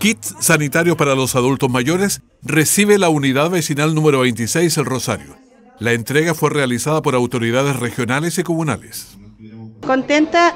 Kit sanitario para los adultos mayores recibe la unidad vecinal número 26 El Rosario. La entrega fue realizada por autoridades regionales y comunales. Contenta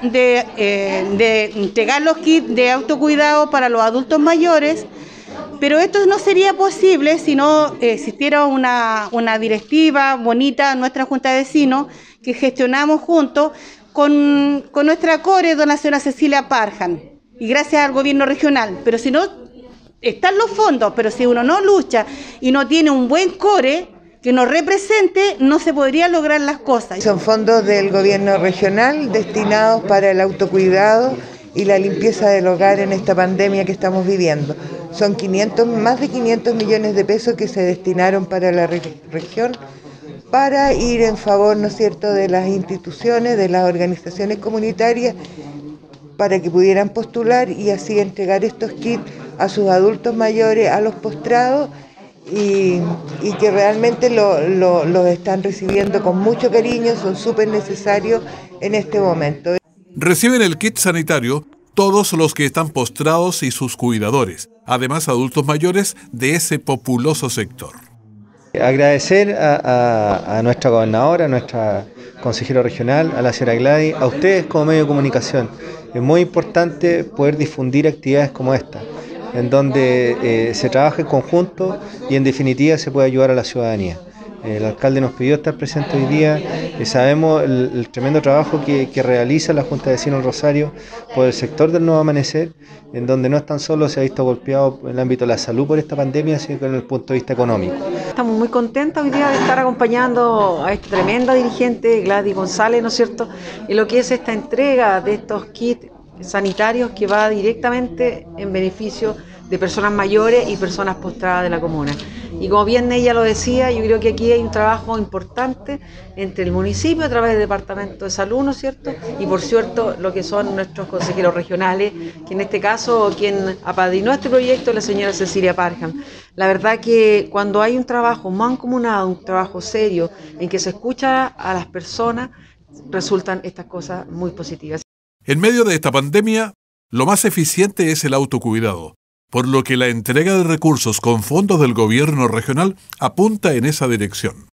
de entregar los kits de autocuidado para los adultos mayores, pero esto no sería posible si no existiera una directiva bonita en nuestra Junta de Vecinos que gestionamos juntos con nuestra core, dona señora Cecilia Parham, y gracias al gobierno regional. Pero si no, están los fondos, pero si uno no lucha y no tiene un buen core que nos represente, no se podrían lograr las cosas. Son fondos del gobierno regional destinados para el autocuidado y la limpieza del hogar en esta pandemia que estamos viviendo. Son más de 500 millones de pesos que se destinaron para la región para ir en favor, ¿no es cierto?, de las instituciones, de las organizaciones comunitarias, para que pudieran postular y así entregar estos kits a sus adultos mayores, a los postrados, y que realmente los están recibiendo con mucho cariño, son súper necesarios en este momento. Reciben el kit sanitario todos los que están postrados y sus cuidadores, además adultos mayores de ese populoso sector. Agradecer a nuestra gobernadora, a nuestra consejera regional, a la señora Gladys, a ustedes como medio de comunicación. Es muy importante poder difundir actividades como esta, en donde se trabaja en conjunto y en definitiva se puede ayudar a la ciudadanía. El alcalde nos pidió estar presente hoy día y sabemos el tremendo trabajo que realiza la Junta de Vecinos del Rosario por el sector del Nuevo Amanecer, en donde no es tan solo se ha visto golpeado en el ámbito de la salud por esta pandemia, sino que en el punto de vista económico. Estamos muy contentos hoy día de estar acompañando a esta tremenda dirigente, Gladys González, ¿no es cierto?, en lo que es esta entrega de estos kits sanitarios que va directamente en beneficio de personas mayores y personas postradas de la comuna. Y como bien ella lo decía, yo creo que aquí hay un trabajo importante entre el municipio a través del Departamento de Salud, ¿no es cierto?, y por cierto lo que son nuestros consejeros regionales, que en este caso quien apadrinó este proyecto es la señora Cecilia Parham. La verdad que cuando hay un trabajo mancomunado, un trabajo serio, en que se escucha a las personas, resultan estas cosas muy positivas. En medio de esta pandemia, lo más eficiente es el autocuidado, por lo que la entrega de recursos con fondos del gobierno regional apunta en esa dirección.